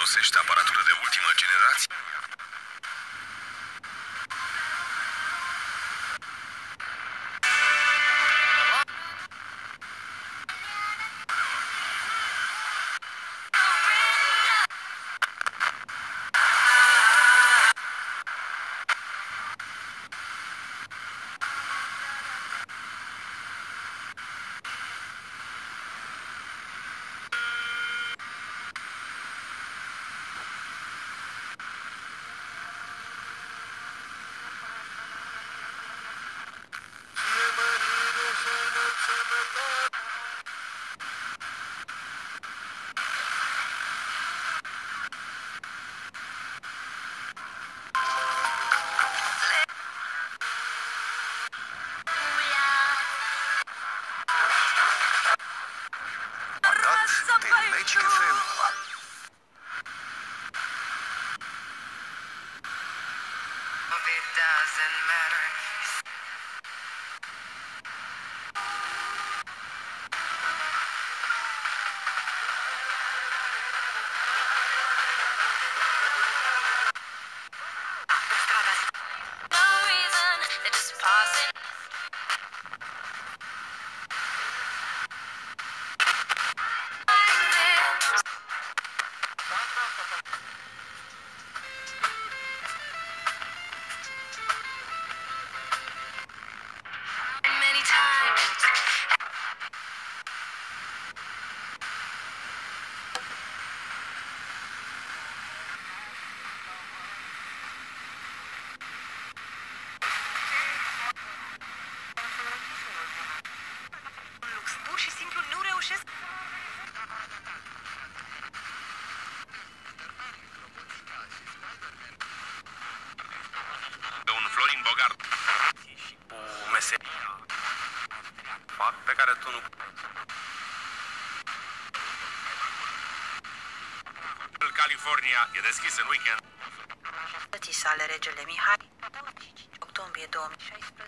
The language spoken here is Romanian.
folosești aparatură de ultimă generație? De Magic FM. It doesn't matter. No reason, they're just passing. Many times. Lux, pur și simplu nu reușesc. Pe un Florin Bogart și cu meseria pe care tu nu... California e deschis în weekend. Sale Regele Mihai, 5 octombrie 2016.